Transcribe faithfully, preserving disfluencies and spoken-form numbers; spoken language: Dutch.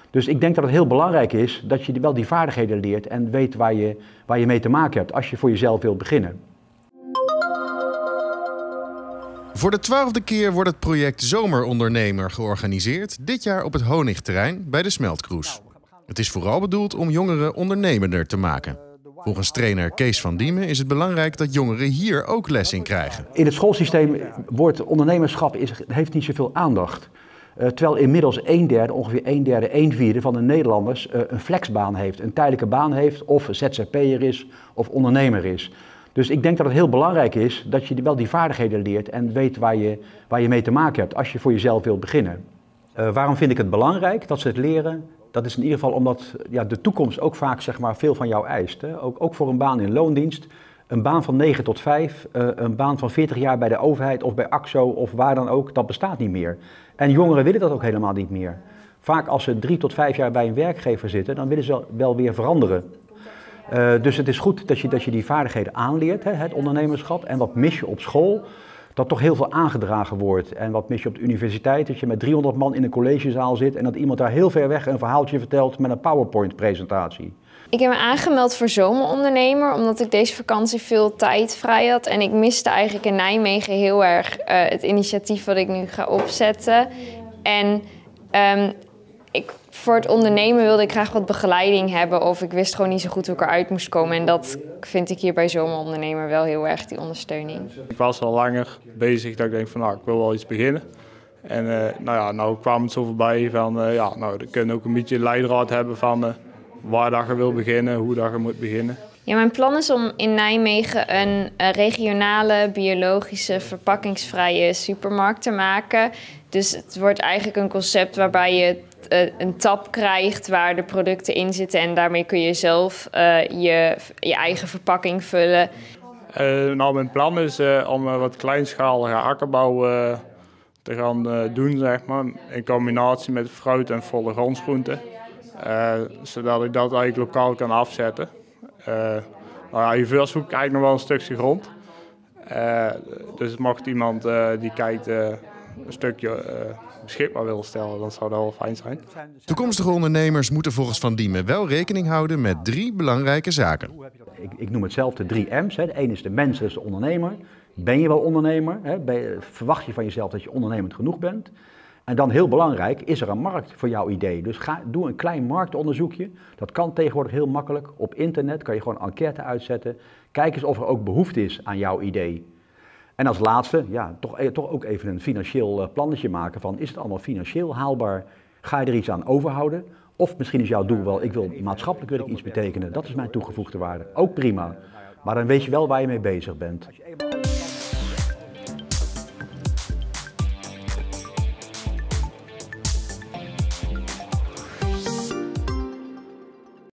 Dus ik denk dat het heel belangrijk is dat je wel die vaardigheden leert en weet waar je, waar je mee te maken hebt als je voor jezelf wilt beginnen. Voor de twaalfde keer wordt het project Zomerondernemer georganiseerd, dit jaar op het Honigterrein bij de Smeltkroes. Het is vooral bedoeld om jongeren ondernemender te maken. Volgens trainer Kees van Diemen is het belangrijk dat jongeren hier ook les in krijgen. In het schoolsysteem wordt ondernemerschap is, heeft niet zoveel aandacht. Uh, terwijl inmiddels een derde, ongeveer een derde, een vierde van de Nederlanders uh, een flexbaan heeft, een tijdelijke baan heeft, of Z Z P'er is of ondernemer is. Dus ik denk dat het heel belangrijk is dat je wel die vaardigheden leert en weet waar je, waar je mee te maken hebt als je voor jezelf wilt beginnen. Uh, waarom vind ik het belangrijk dat ze het leren? Dat is in ieder geval omdat ja, de toekomst ook vaak zeg maar, veel van jou eist. Hè? Ook, ook voor een baan in loondienst, een baan van negen tot vijf, uh, een baan van veertig jaar bij de overheid of bij A X O of waar dan ook, dat bestaat niet meer. En jongeren willen dat ook helemaal niet meer. Vaak als ze drie tot vijf jaar bij een werkgever zitten, dan willen ze wel weer veranderen. Uh, dus het is goed dat je, dat je die vaardigheden aanleert, hè, het ondernemerschap. En wat mis je op school, dat toch heel veel aangedragen wordt. En wat mis je op de universiteit, dat je met driehonderd man in een collegezaal zit en dat iemand daar heel ver weg een verhaaltje vertelt met een PowerPoint-presentatie. Ik heb me aangemeld voor Zomerondernemer, omdat ik deze vakantie veel tijd vrij had. En ik miste eigenlijk in Nijmegen heel erg uh, het initiatief wat ik nu ga opzetten. En um, ik, voor het ondernemen wilde ik graag wat begeleiding hebben of ik wist gewoon niet zo goed hoe ik eruit moest komen. En dat vind ik hier bij Zomerondernemer wel heel erg, die ondersteuning. Ik was al langer bezig dat ik denk van nou, ik wil wel iets beginnen. En uh, nou ja, nou kwam het zo voorbij van uh, ja, nou, dan kun je ook een beetje leidraad hebben van uh, waar dat je wil beginnen, hoe dat je moet beginnen. Ja, mijn plan is om in Nijmegen een uh, regionale, biologische, verpakkingsvrije supermarkt te maken. Dus het wordt eigenlijk een concept waarbij je uh, een tab krijgt waar de producten in zitten en daarmee kun je zelf uh, je, je eigen verpakking vullen. Uh, nou, mijn plan is uh, om uh, wat kleinschalige akkerbouw uh, te gaan uh, doen, zeg maar, in combinatie met fruit en volle grondsgroenten. Uh, zodat ik dat eigenlijk lokaal kan afzetten. Uh, nou ja, hiervoor zoek ik eigenlijk nog wel een stukje grond. Uh, dus mocht iemand uh, die kijkt uh, een stukje uh, beschikbaar willen stellen, dan zou dat wel fijn zijn. Toekomstige ondernemers moeten volgens Van Diemen wel rekening houden met drie belangrijke zaken. Ik, ik noem het zelf de drie M's. Hè. De een is de mens, dat is de ondernemer. Ben je wel ondernemer? Hè? Ben je, verwacht je van jezelf dat je ondernemend genoeg bent? En dan heel belangrijk, is er een markt voor jouw idee? Dus ga, doe een klein marktonderzoekje. Dat kan tegenwoordig heel makkelijk. Op internet kan je gewoon een enquête uitzetten. Kijk eens of er ook behoefte is aan jouw idee. En als laatste, ja, toch, toch ook even een financieel plannetje maken van, is het allemaal financieel haalbaar? Ga je er iets aan overhouden? Of misschien is jouw doel wel, ik wil maatschappelijk wil ik iets betekenen. Dat is mijn toegevoegde waarde. Ook prima. Maar dan weet je wel waar je mee bezig bent.